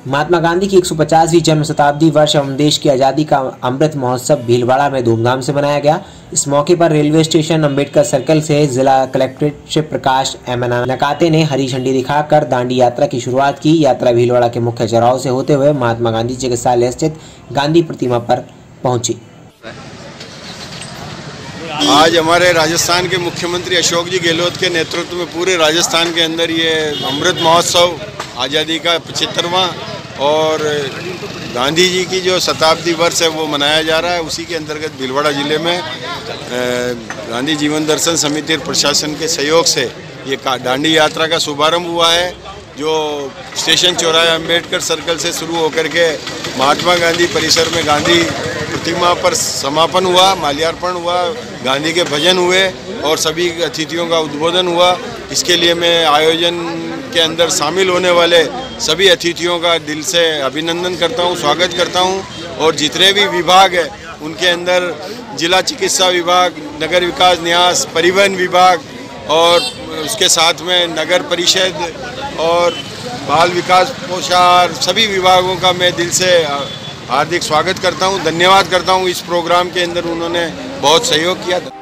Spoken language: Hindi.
महात्मा गांधी की 150वीं जन्म शताब्दी वर्ष एवं देश की आज़ादी का अमृत महोत्सव भीलवाड़ा में धूमधाम से मनाया गया। इस मौके पर रेलवे स्टेशन अम्बेडकर सर्कल से जिला कलेक्ट्रेट शिव प्रकाश एम नकाते ने हरी झंडी दिखाकर दांडी यात्रा की शुरुआत की। यात्रा भीलवाड़ा के मुख्य चौराहे से होते हुए महात्मा गांधी चिकित्सालय स्थित गांधी प्रतिमा पर पहुंची। आज हमारे राजस्थान के मुख्यमंत्री अशोक जी गहलोत के नेतृत्व में पूरे राजस्थान के अंदर ये अमृत महोत्सव आज़ादी का 75वां और गांधी जी की जो शताब्दी वर्ष है वो मनाया जा रहा है। उसी के अंतर्गत भीलवाड़ा जिले में गांधी जीवन दर्शन समिति और प्रशासन के सहयोग से ये दांडी यात्रा का शुभारंभ हुआ है, जो स्टेशन चौराहे अम्बेडकर सर्कल से शुरू होकर के महात्मा गांधी परिसर में गांधी प्रतिमा पर समापन हुआ, माल्यार्पण हुआ, गांधी के भजन हुए और सभी अतिथियों का उद्बोधन हुआ। इसके लिए मैं आयोजन के अंदर शामिल होने वाले सभी अतिथियों का दिल से अभिनंदन करता हूं, स्वागत करता हूं। और जितने भी विभाग हैं उनके अंदर जिला चिकित्सा विभाग, नगर विकास न्यास, परिवहन विभाग और उसके साथ में नगर परिषद और बाल विकास कोषागार, सभी विभागों का मैं दिल से हार्दिक स्वागत करता हूं, धन्यवाद करता हूं। इस प्रोग्राम के अंदर उन्होंने बहुत सहयोग किया।